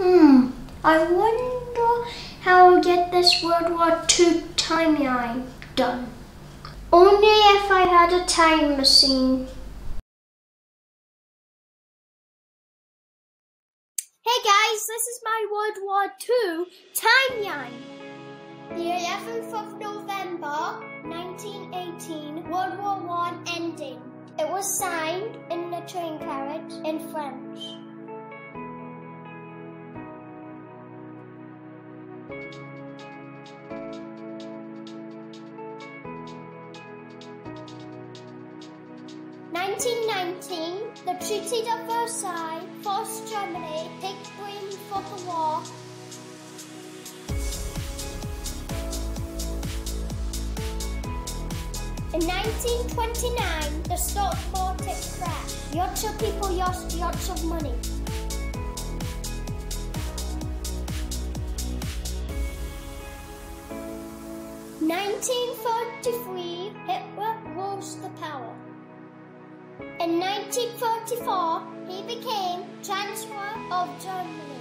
I wonder how I'll get this World War II timeline done. Only if I had a time machine. Hey guys, this is my World War II timeline. The 11th of November, 1918, World War I ending. It was signed in the train carriage in French. The Treaty of Versailles forced Germany to take blame for the war. In 1929, the stock market crashed. Lots of people lost lots of money. In 1933, Hitler rose to power. In 1944, he became Chancellor of Germany.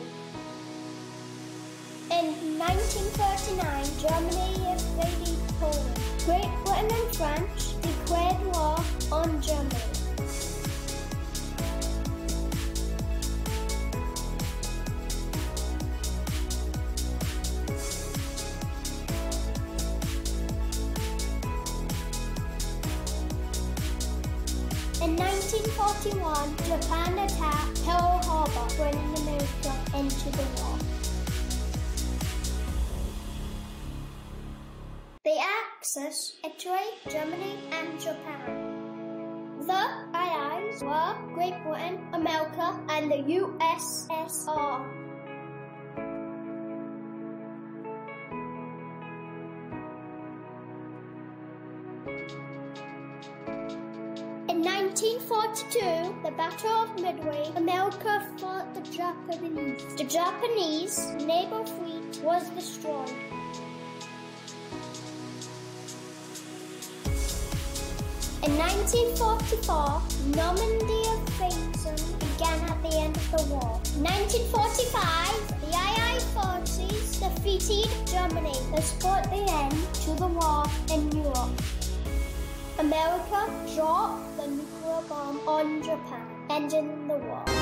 In 1939, Germany invaded Poland. Great Britain and France declared war on Germany. In 1941, Japan attacked Pearl Harbor, bringing America into the war. The Axis, Italy, Germany, and Japan. The Allies were Great Britain, America, and the USSR. In 1942, the Battle of Midway, America fought the Japanese. The Japanese naval fleet was destroyed. In 1944, Normandy invasion began at the end of the war. In 1945, the Allied forces defeated Germany. This brought the end to the war in Europe. America dropped the nuclear bomb on Japan, ending the war.